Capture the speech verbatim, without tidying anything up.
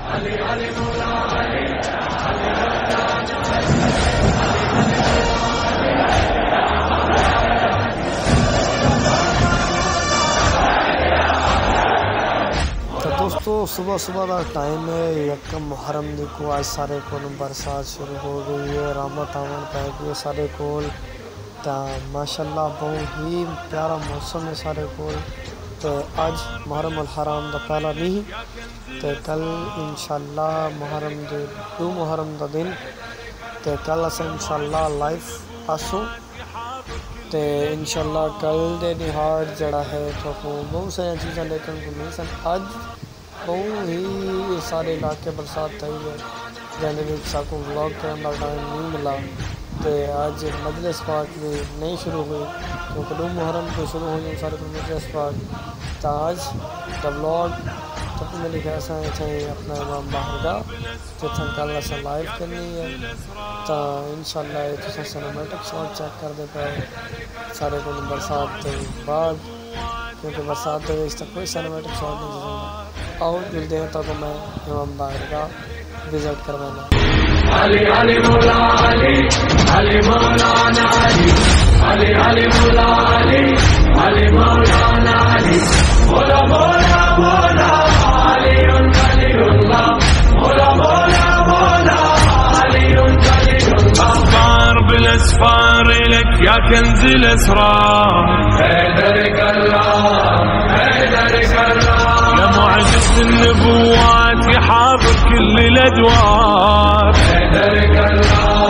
दोस्तों सुबह सुबह का टाइम है, यकम मुहर्रम दी को आज सारे कोल बरसात शुरू हो गई है, रहमत आवन पै गई सारे कोल। तो माशाल्लाह बहुत ही प्यारा मौसम है सारे कोल। तो आज मुहर्रम अल हराम दा पहला नहीं, तो कल इंशाल्लाह मुहर्रम दे दो मुहर्रम दा दिन, तो कल अस इंशाल्लाह लाइव आसो। तो इंशाल्लाह कल दे निहार जड़ा है तो बहुत सारी चीज़ें देखने को मिल सन। अज बहुत ही सारे इलाके बरसात थी है, जैसे साकू व्लॉग करने का टाइम नहीं मिला। तो आज मजलिस पाक भी नहीं शुरू हुई क्योंकि दो मुहर्रम को शुरू हुई सारे मजलिस पाक। तो आज द व्लॉग तो मेरे कैसा है अपना इमाम बाहर का जितना कल अस लाइव करनी है। तो इंशाल्लाह तुम सिनेमैटिक शॉट चेक कर दे पाए सारे को बरसात के बाद, क्योंकि बरसात के तक कोई सिनेमैटिक शॉट नहीं चलता। आओ मिलते हैं तो मैं इमाम बाहर का विजिट करवाना। अली अली मौला अली अली मौलाना अली अली अली मौला अली अली मौलाना अली मौला मौला मौला अली अलीउल्लाह मौला मौला मौला अली अलीउल्लाह। अخبار بالاسفار لك يا كنز الاسرار، حيدرك الله حيدرك الله يا معجز النبوات يا حاضر كل الادوار، حيدرك الله